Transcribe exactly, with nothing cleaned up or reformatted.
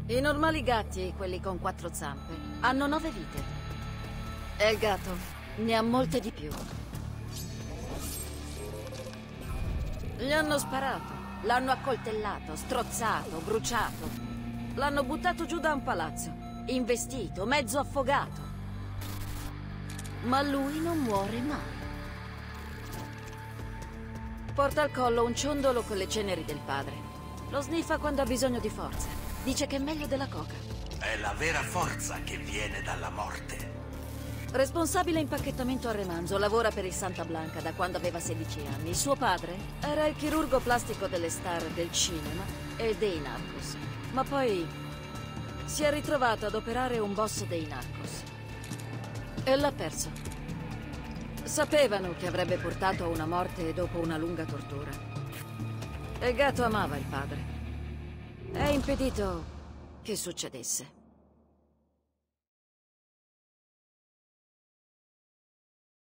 I normali gatti, quelli con quattro zampe, hanno nove vite. E il gatto ne ha molte di più. Gli hanno sparato, l'hanno accoltellato, strozzato, bruciato. L'hanno buttato giù da un palazzo, investito, mezzo affogato. Ma lui non muore mai. Porta al collo un ciondolo con le ceneri del padre. Lo sniffa quando ha bisogno di forza. Dice che è meglio della coca. È la vera forza che viene dalla morte. Responsabile impacchettamento a Remanzo, lavora per il Santa Blanca da quando aveva sedici anni. Suo padre era il chirurgo plastico delle star del cinema e dei narcos. Ma poi si è ritrovato ad operare un boss dei narcos. E l'ha perso. Sapevano che avrebbe portato a una morte dopo una lunga tortura. E il gatto amava il padre. È impedito che succedesse.